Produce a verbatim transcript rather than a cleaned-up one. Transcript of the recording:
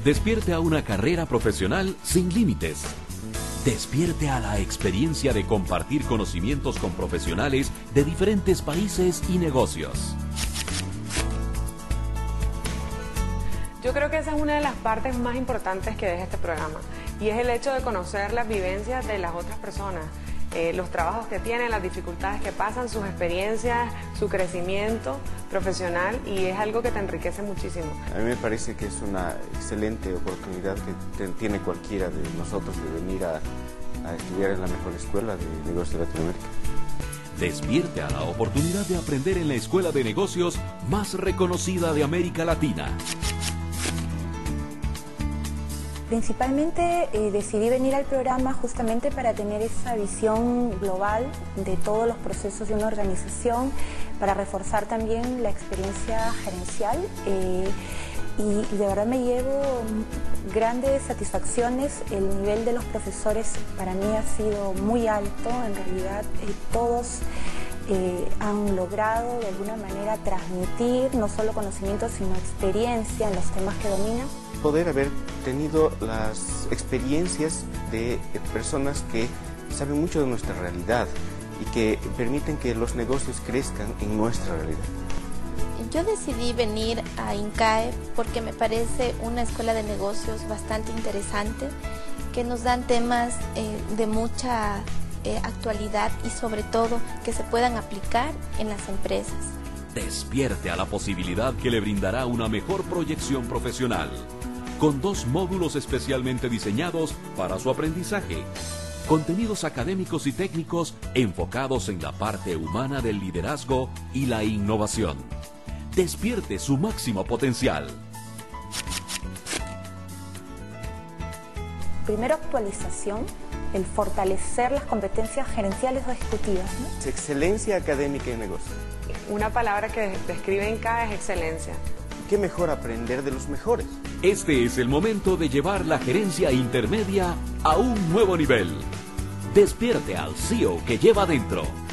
Despierte a una carrera profesional sin límites. Despierte a la experiencia de compartir conocimientos con profesionales de diferentes países y negocios. Yo creo que esa es una de las partes más importantes que deja este programa, y es el hecho de conocer las vivencias de las otras personas, eh, los trabajos que tienen, las dificultades que pasan, sus experiencias, su crecimiento profesional, y es algo que te enriquece muchísimo. A mí me parece que es una excelente oportunidad que te, tiene cualquiera de nosotros de venir a, a estudiar en la mejor escuela de negocios de Latinoamérica. Despierte a la oportunidad de aprender en la escuela de negocios más reconocida de América Latina. Principalmente eh, decidí venir al programa justamente para tener esa visión global de todos los procesos de una organización, para reforzar también la experiencia gerencial eh, y, y de verdad me llevo grandes satisfacciones. El nivel de los profesores para mí ha sido muy alto, en realidad eh, todos eh, han logrado de alguna manera transmitir no solo conocimiento sino experiencia en los temas que dominan. Poder haber tenido las experiencias de personas que saben mucho de nuestra realidad y que permiten que los negocios crezcan en nuestra realidad. Yo decidí venir a INCAE porque me parece una escuela de negocios bastante interesante, que nos dan temas eh, de mucha eh, actualidad y sobre todo que se puedan aplicar en las empresas. Despierte a la posibilidad que le brindará una mejor proyección profesional, con dos módulos especialmente diseñados para su aprendizaje. Contenidos académicos y técnicos enfocados en la parte humana del liderazgo y la innovación. Despierte su máximo potencial. Primero, actualización, el fortalecer las competencias gerenciales o ejecutivas, ¿no? Excelencia académica en negocios. Una palabra que describe INCAE es excelencia. ¿Qué mejor aprender de los mejores? Este es el momento de llevar la gerencia intermedia a un nuevo nivel. Despierte al C E O que lleva dentro.